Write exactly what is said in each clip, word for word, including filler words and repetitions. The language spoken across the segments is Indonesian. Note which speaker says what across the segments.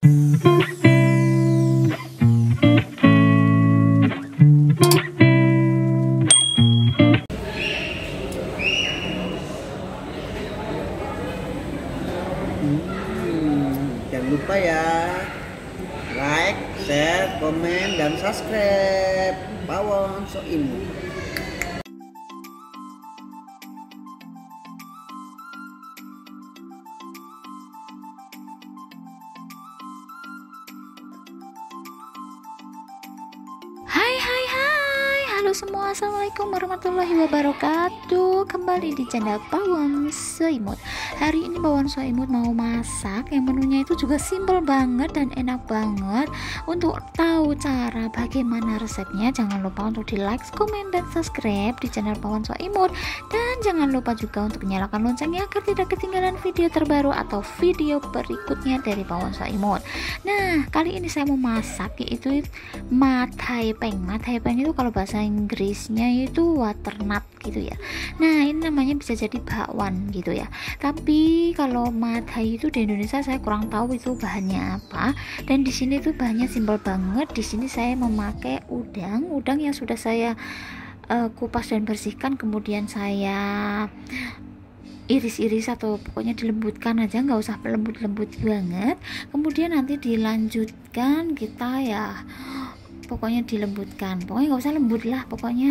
Speaker 1: Jangan lupa ya, like, share, komen, dan subscribe Pawon Soimut.
Speaker 2: Hai hai hai, halo semua, assalamualaikum warahmatullahi wabarakatuh. Kembali di channel Pawon Soimut. Hari ini Pawon Soimut mau masak yang menunya itu juga simple banget dan enak banget. Untuk tahu cara bagaimana resepnya, jangan lupa untuk di like, komen, dan subscribe di channel Pawon Soimut. Dan jangan lupa juga untuk nyalakan loncengnya agar tidak ketinggalan video terbaru atau video berikutnya dari Pawon Soimut. Nah, kali ini saya mau masak yaitu mataipeng. Mataipeng itu kalau bahasa Inggrisnya itu waternut gitu ya. Nah, ini namanya bisa jadi bakwan gitu ya. Tapi kalau matai itu di Indonesia saya kurang tahu itu bahannya apa. Dan di sini tuh bahannya simpel banget. Di sini saya memakai udang, udang yang sudah saya uh, kupas dan bersihkan, kemudian saya iris-iris atau pokoknya dilembutkan aja, nggak usah lembut-lembut banget. Kemudian nanti dilanjutkan kita ya pokoknya dilembutkan, pokoknya nggak usah lembut lah pokoknya.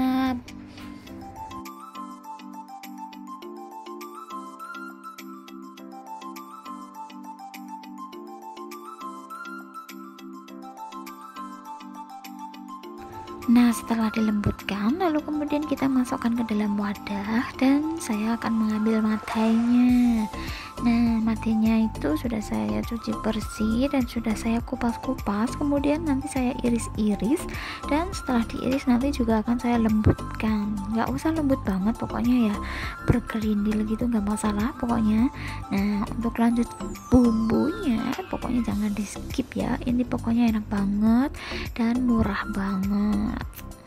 Speaker 2: Nah, setelah dilembutkan lalu kemudian kita masukkan ke dalam wadah dan saya akan mengambil matainya. Nah, matainya itu sudah saya cuci bersih dan sudah saya kupas-kupas, kemudian nanti saya iris-iris, dan setelah diiris nanti juga akan saya lembutkan. Nggak usah lembut banget pokoknya ya, bergerindil gitu nggak masalah pokoknya. Nah, untuk lanjut bumbunya pokoknya jangan di skip ya, ini pokoknya enak banget dan murah banget.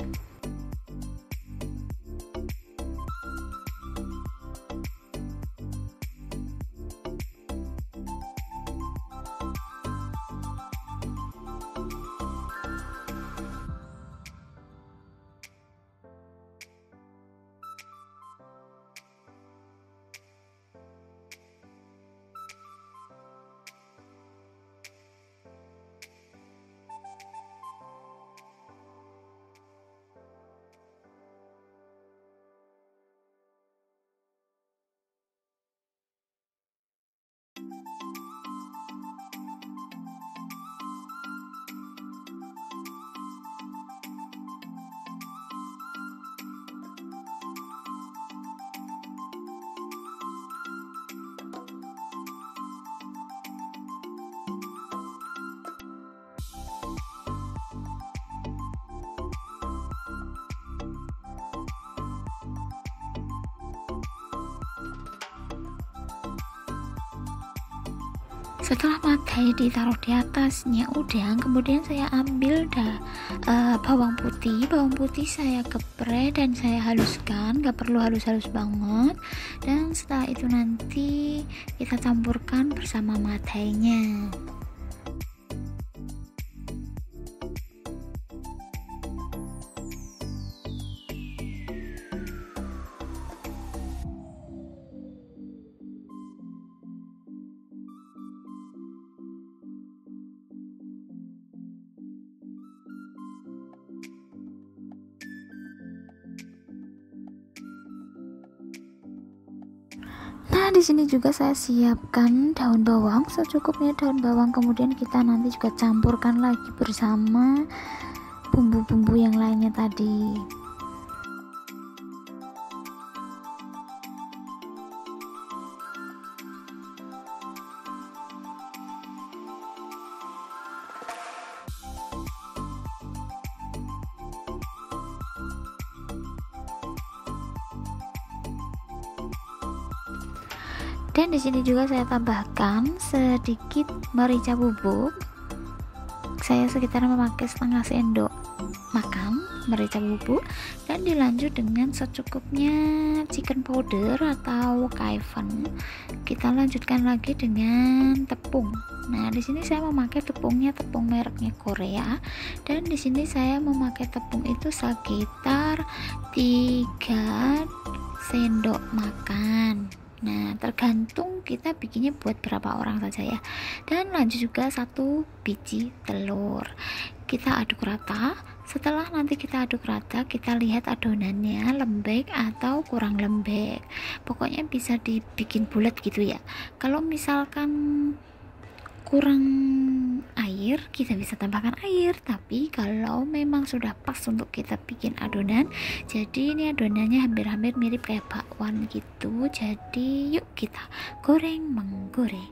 Speaker 2: Setelah matai ditaruh di atasnya udang, kemudian saya ambil dah uh, bawang putih. Bawang putih saya geprek dan saya haluskan, gak perlu halus-halus banget. Dan setelah itu nanti kita campurkan bersama matainya. Nah, di sini juga saya siapkan daun bawang, secukupnya daun bawang, kemudian kita nanti juga campurkan lagi bersama bumbu-bumbu yang lainnya tadi. Dan di sini juga saya tambahkan sedikit merica bubuk. Saya sekitar memakai setengah sendok makan merica bubuk, dan dilanjut dengan secukupnya chicken powder atau kaivan. Kita lanjutkan lagi dengan tepung. Nah, di sini saya memakai tepungnya tepung mereknya Korea, dan di sini saya memakai tepung itu sekitar tiga sendok makan. Nah, tergantung kita bikinnya buat berapa orang saja ya. Dan lanjut juga satu biji telur. Kita aduk rata. Setelah nanti kita aduk rata, kita lihat adonannya lembek atau kurang lembek. Pokoknya bisa dibikin bulat gitu ya. Kalau misalkan kurang air, kita bisa tambahkan air. Tapi kalau memang sudah pas untuk kita bikin adonan, jadi ini adonannya hampir-hampir mirip kayak bakwan gitu. Jadi yuk kita goreng menggoreng.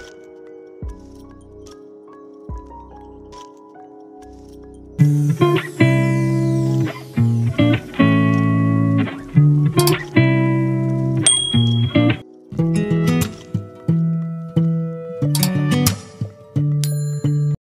Speaker 1: Thank you.